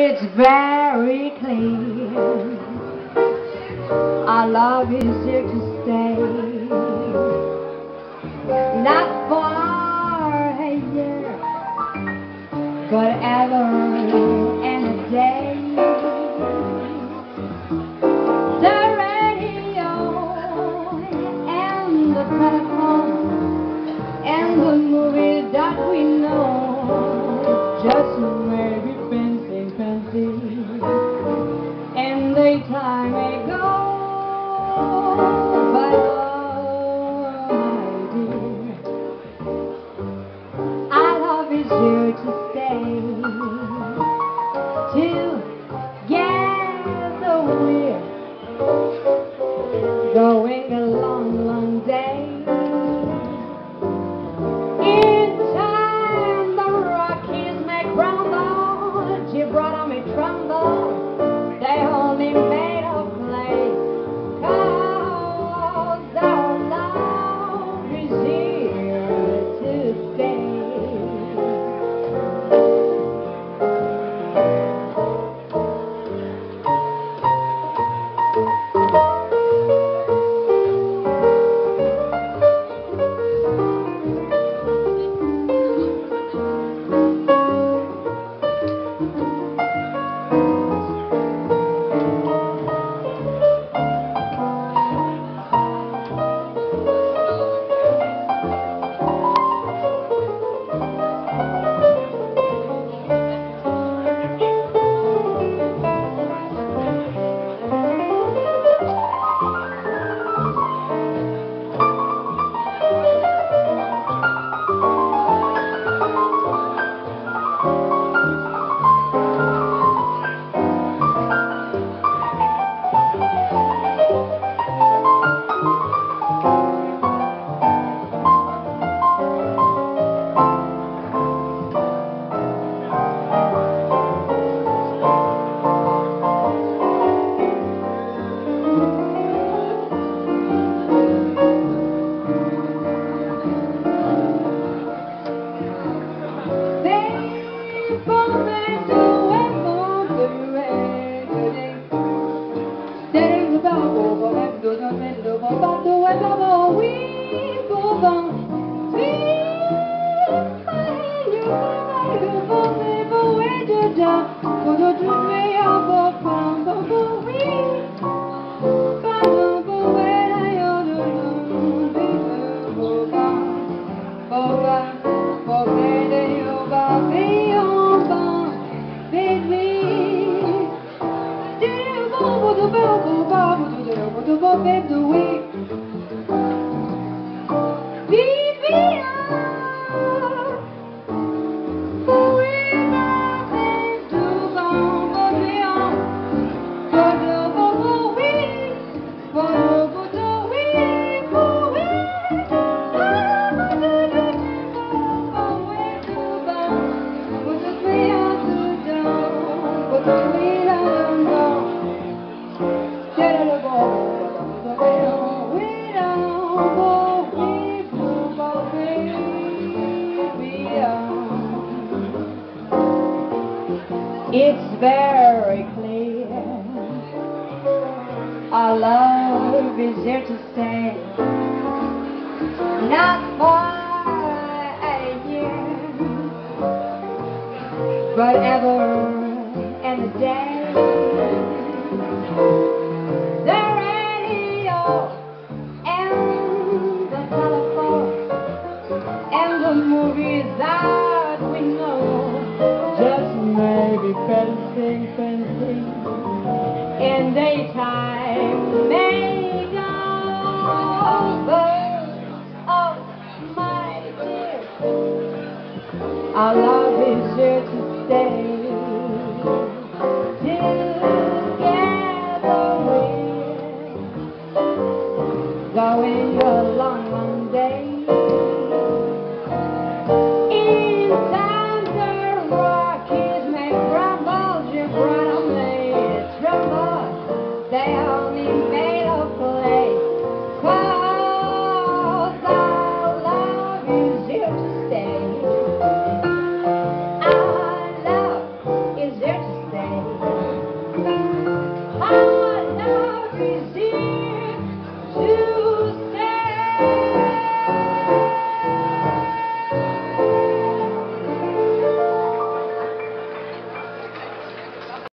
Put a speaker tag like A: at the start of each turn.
A: It's very clear our love is here to stay. Not for a year, but ever and a day. The radio and the telephone and the movies that we know just maybe fancy, and daytime may go. But oh my dear, our love is here to stay. Together we're going a long, long day. In time the Rockies may crumble, Gibraltar may tremble, they only made of clay. 'Cause our love is here to stay. It's very clear our love is here to stay. Not for a year, but ever and a day. The radio and the telephone and the movies that we know just maybe fancy, in daytime may go. But oh my dear, our love is here